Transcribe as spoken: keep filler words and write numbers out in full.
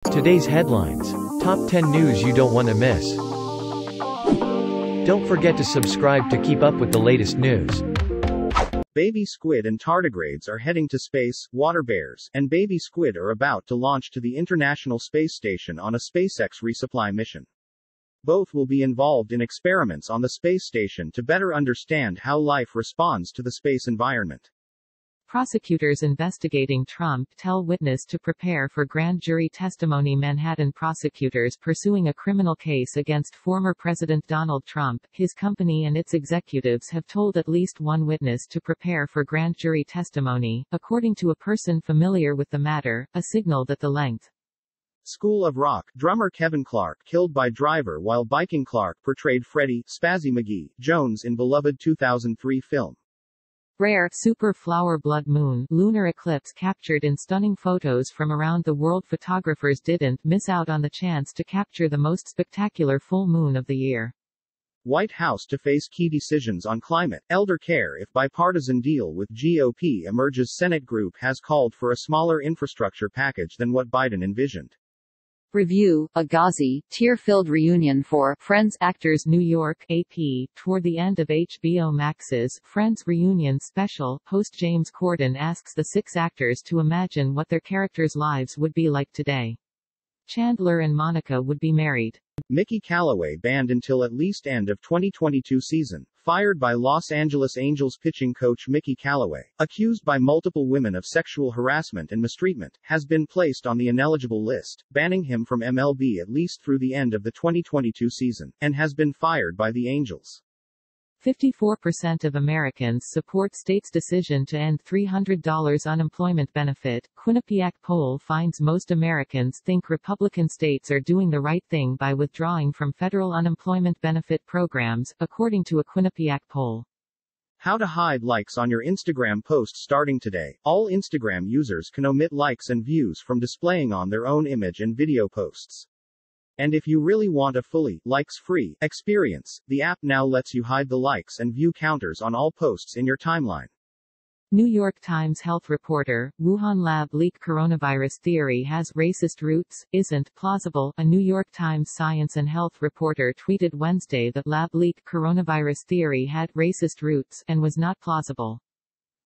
Today's headlines. Top ten news you don't want to miss. Don't forget to subscribe to keep up with the latest news. Baby squid and tardigrades are heading to space. Water bears and baby squid are about to launch to the International Space Station on a SpaceX resupply mission. Both will be involved in experiments on the space station to better understand how life responds to the space environment. Prosecutors investigating Trump tell witness to prepare for grand jury testimony. Manhattan prosecutors pursuing a criminal case against former President Donald Trump, his company and its executives have told at least one witness to prepare for grand jury testimony, according to a person familiar with the matter, a signal that the length. School of Rock drummer Kevin Clark killed by driver while biking. Clark portrayed Freddie Spazzy McGee Jones in beloved two thousand three film. Rare, super flower blood moon lunar eclipse captured in stunning photos from around the world. Photographers didn't miss out on the chance to capture the most spectacular full moon of the year. White House to face key decisions on climate, elder care if bipartisan deal with G O P emerges. Senate group has called for a smaller infrastructure package than what Biden envisioned. Review, a gauzy, tear-filled reunion for Friends actors. New York, A P, toward the end of H B O Max's Friends reunion special, host James Corden asks the six actors to imagine what their characters' lives would be like today. Chandler and Monica would be married. Mickey Callaway banned until at least end of twenty twenty-two season. Fired by Los Angeles Angels pitching coach Mickey Callaway, accused by multiple women of sexual harassment and mistreatment, has been placed on the ineligible list, banning him from M L B at least through the end of the twenty twenty-two season, and has been fired by the Angels. fifty-four percent of Americans support state's decision to end three hundred dollars unemployment benefit. Quinnipiac poll finds most Americans think Republican states are doing the right thing by withdrawing from federal unemployment benefit programs, according to a Quinnipiac poll. How to hide likes on your Instagram post. Starting today, all Instagram users can omit likes and views from displaying on their own image and video posts. And if you really want a fully, likes-free, experience, the app now lets you hide the likes and view counters on all posts in your timeline. New York Times health reporter, Wuhan lab leak coronavirus theory has racist roots, isn't plausible. A New York Times science and health reporter tweeted Wednesday that lab leak coronavirus theory had racist roots and was not plausible.